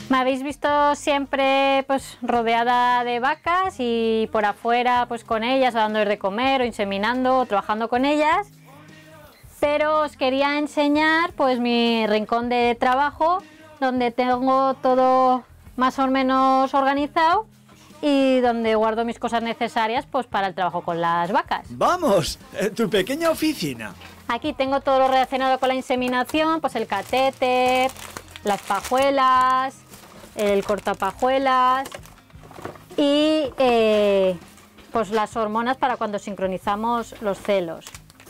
Me habéis visto siempre pues rodeada de vacas y por afuera pues con ellas, dándoles de comer o inseminando o trabajando con ellas. Pero os quería enseñar pues mi rincón de trabajo, donde tengo todo más o menos organizado y donde guardo mis cosas necesarias pues para el trabajo con las vacas. ¡Vamos! ¡Tu pequeña oficina! Aquí tengo todo lo relacionado con la inseminación, pues el catéter, las pajuelas, el cortapajuelas y pues las hormonas para cuando sincronizamos los celos.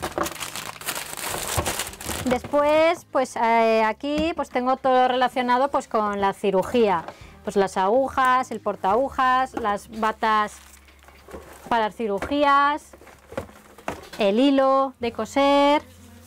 Después, pues aquí pues tengo todo relacionado pues con la cirugía, pues las agujas, el portaagujas, las batas para las cirugías, el hilo de coser.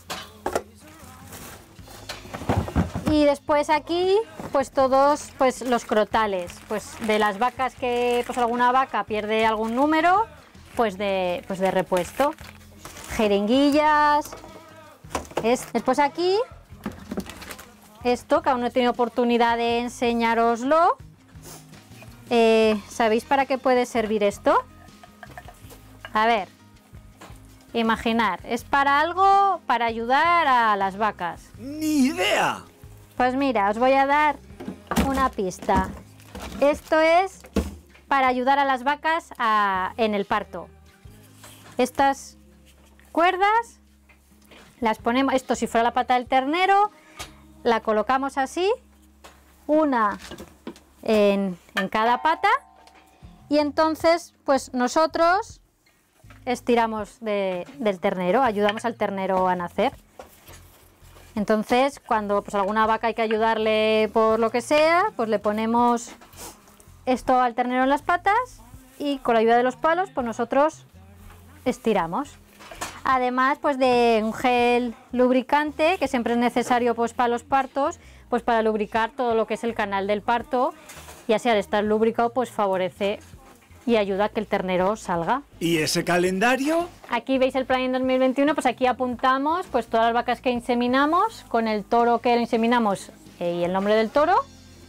Y después aquí pues todos pues los crotales, pues de las vacas que pues alguna vaca pierde algún número, pues de repuesto, jeringuillas. Después aquí esto que aún no he tenido oportunidad de enseñároslo. ¿Sabéis para qué puede servir esto? A ver, imaginar, es para algo para ayudar a las vacas. ¡Ni idea! Pues mira, os voy a dar una pista. Esto es para ayudar a las vacas en el parto. Estas cuerdas las ponemos, esto si fuera la pata del ternero, la colocamos así, una en cada pata, y entonces pues nosotros estiramos del ternero, ayudamos al ternero a nacer. Entonces cuando pues alguna vaca hay que ayudarle por lo que sea, pues le ponemos esto al ternero en las patas y con la ayuda de los palos pues nosotros estiramos. Además pues de un gel lubricante que siempre es necesario pues para los partos, pues para lubricar todo lo que es el canal del parto, y así al estar lubricado pues favorece y ayuda a que el ternero salga. ¿Y ese calendario? Aquí veis el Planning 2021, pues aquí apuntamos pues todas las vacas que inseminamos, con el toro que lo inseminamos y el nombre del toro.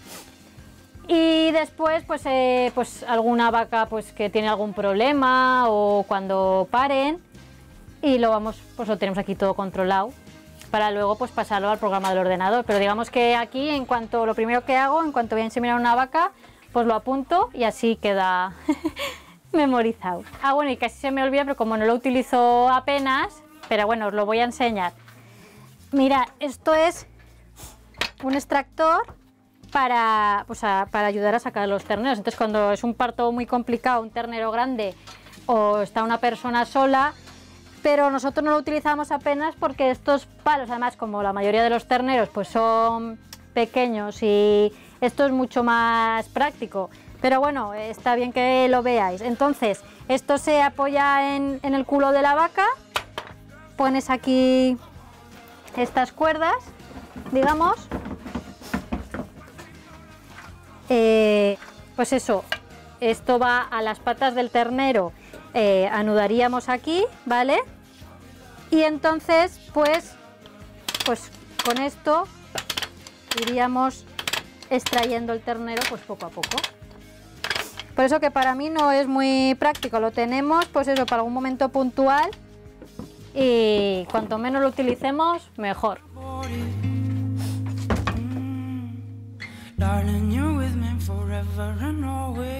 Y después pues alguna vaca pues que tiene algún problema o cuando paren, y pues lo tenemos aquí todo controlado para luego pues pasarlo al programa del ordenador. Pero digamos que aquí lo primero que hago, en cuanto voy a inseminar una vaca, pues lo apunto y así queda memorizado. Bueno, y casi se me olvida, pero como no lo utilizo apenas, pero bueno, os lo voy a enseñar. Mira, esto es un extractor para ayudar a sacar los terneros. Entonces cuando es un parto muy complicado, un ternero grande o está una persona sola, pero nosotros no lo utilizamos apenas porque estos palos, además como la mayoría de los terneros pues son pequeños y esto es mucho más práctico, pero bueno, está bien que lo veáis. Entonces esto se apoya en el culo de la vaca, pones aquí estas cuerdas, digamos, pues eso, esto va a las patas del ternero, anudaríamos aquí, ¿vale? Y entonces pues con esto iríamos extrayendo el ternero pues poco a poco. Por eso que para mí no es muy práctico, lo tenemos pues eso para algún momento puntual, y cuanto menos lo utilicemos mejor. Darling, you're with me forever and always.